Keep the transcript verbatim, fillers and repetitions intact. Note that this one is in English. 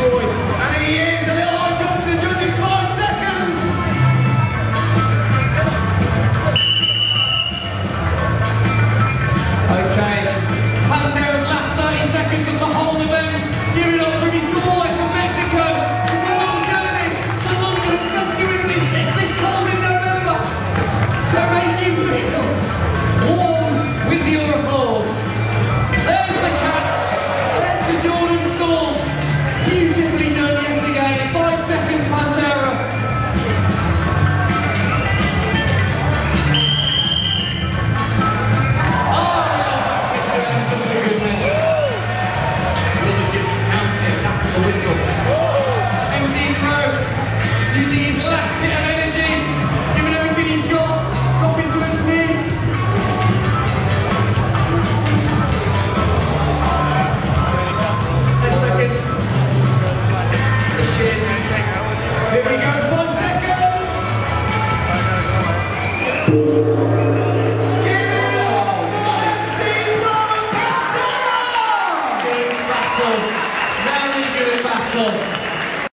Troy. And he is a little high jump to the judges, five seconds. Okay, Pantera's last thirty seconds of the whole event. Give it up from his good boy from Mexico. It's a long journey to London, rescuing this, it's this cold in November to make you feel warm with your applause. There's the catch, there's the Jordan Storm. Beautifully done yet again. Five seconds, Pantera. Oh, that's a good measure. Will the judges count it after the whistle? M C Pro using his last bit of energy, giving everything he's got, dropping to his knee. Ten seconds. The shins. Here we go, five seconds. Give it up for M C Pro and Pantera! Good battle. Very good battle.